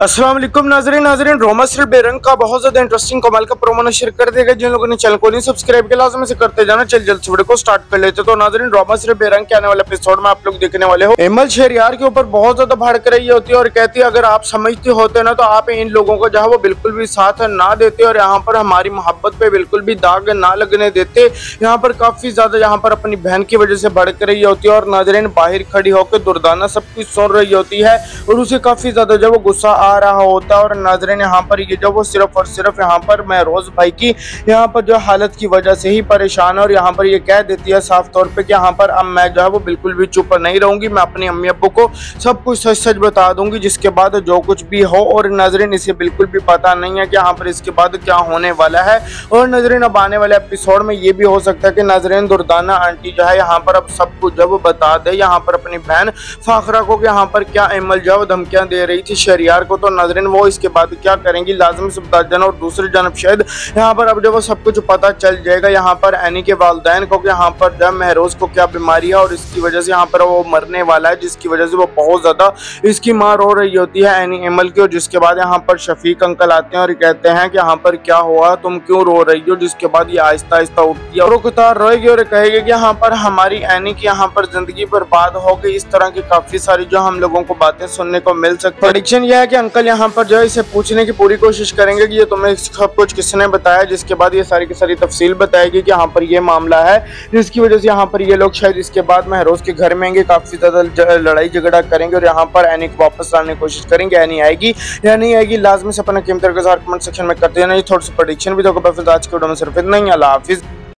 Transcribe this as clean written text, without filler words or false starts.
अस्सलाम वालेकुम नाज़रीन रोमा सिर्फ बेरंग का बहुत ज्यादा इंटरेस्टिंग कमाल का प्रोमो नशर कर देगा। जिन लोगों ने चैनल को नहीं सब्सक्राइब किया लाजमी से करते जाना। चल जल्द से वीडियो को स्टार्ट कर लेते। तो नाज़रीन रोमा सिर्फ बेरंग के आने वाले एपिसोड में आप लोग देखने वाले हो एमल शहरयार के ऊपर बहुत ज्यादा भड़क रही होती है और कहती है अगर आप समझते होते ना तो आप इन लोगों को जहाँ वो बिल्कुल भी साथ ना देते और यहाँ पर हमारी मोहब्बत पे बिल्कुल भी दाग ना लगने देते। यहाँ पर काफी ज्यादा यहाँ पर अपनी बहन की वजह से भड़क रही होती है और नाज़रीन बाहर खड़ी होकर दुर्दाना सब कुछ सुन रही होती है और उसे काफी ज्यादा जब वो गुस्सा आ रहा होता है। और नाज़रीन यहाँ पर ये जो वो सिर्फ और सिर्फ यहाँ पर महरोज भाई की यहाँ पर जो हालत की वजह से ही परेशान है और यहाँ पर ये कह देती है साफ तौर पे कि यहाँ पर अब मैं जो है वो बिल्कुल भी चुप नहीं रहूंगी। मैं अपनी अम्मी अब्बू को सब कुछ सच सच बता दूंगी जिसके बाद जो कुछ भी हो। और नाज़रीन इसे बिल्कुल भी पता नहीं है कि यहाँ पर इसके बाद क्या होने वाला है। और नाज़रीन अब आने वाले एपिसोड में ये भी हो सकता है कि नाज़रीन दुर्दाना आंटी जो है यहाँ पर अब सब कुछ जब बता दे यहाँ पर अपनी बहन फाखरा को कि यहाँ पर क्या एमल जो है धमकियां दे रही थी शहरयार को। तो नाज़रीन वो इसके बाद क्या करेंगी लाजमी से बता देना। और दूसरी जानब शायद यहाँ पर अब जब वो सब कुछ पता चल जाएगा यहाँ पर एनी के वालिदैन को कि यहाँ पर जब महरोज को क्या बीमारी है और इसकी वजह से यहाँ पर वो मरने वाला है, जिसकी वजह से वो बहुत ज्यादा इसकी मां रो रही होती है एनी एमल की। और जिसके बाद यहाँ पर शफीक अंकल आते हैं और कहते हैं कि यहाँ पर क्या हुआ, तुम क्यों रो रही हो। जिसके बाद ये आहिस्ता आहिस्ता उठती है और उतार रोएगी और कहेगी कि यहाँ पर हमारी एनी की यहाँ पर जिंदगी बर्बाद हो गई। इस तरह की काफी सारी जो हम लोगों को बातें सुनने को मिल सकती है। प्रेडिक्शन यह है कि अंकल यहाँ पर जो है इसे पूछने की पूरी कोशिश करेंगे कि ये तुम्हें सब कुछ किसने बताया। जिसके बाद ये सारी की सारी तफसील बताएगी कि यहाँ पर ये मामला है जिसकी वजह से यहाँ पर ये लोग शायद इसके बाद महरोज के घर में आएंगे, काफी ज्यादा लड़ाई झगड़ा करेंगे और यहाँ पर एनी को वापस लाने की कोशिश करेंगे। एनी आएगी या नहीं आएगी लाजमी से अपना कीमती कमेंट सेक्शन में करते हैं। थोड़ी सी प्रेडिक्शन भी देखो। आज के वीडियो में सिर्फ इतना ही। अल्लाह हाफिज।